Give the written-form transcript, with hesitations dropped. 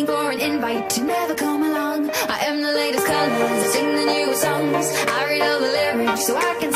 waiting for an invite to never come along. I am the latest colors, I sing the newest songs, I read all the lyrics so I can